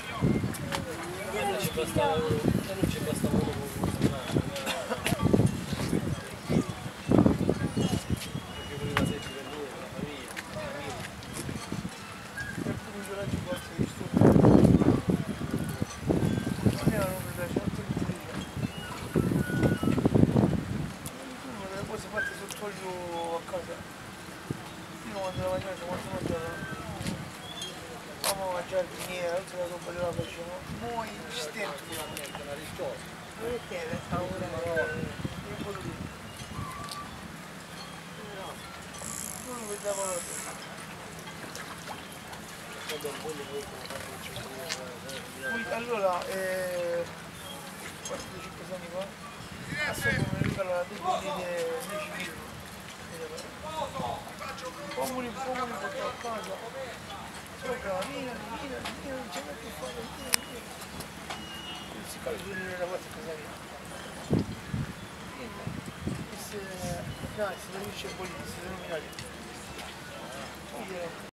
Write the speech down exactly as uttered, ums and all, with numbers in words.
non ci bastava uno, non ci bastava uno con funzionare. Perché voleva sempre per lui, per la famiglia, la famiglia. Per cui io la ci posso disturbare. A me non mi piace tanto di pulire. Uno delle cose fatte sotto olio a casa. Io quando la mangiavo, quando mangiavo. Mamma mangiare miniera, tutta la roba la facciamo. Noi stenti di La risposta. Perché la paura non lo vedavo la poi allora, eh, quarantacinque anni fa, a sopra mi regala due bottiglie dieci chili. Come li portavo a casa, sopra, via, via, via, non c'è mai più fare, via, via. Non si cala giù nella porta a casa mia. E se, no, si finisce il bolino, si denomina lì.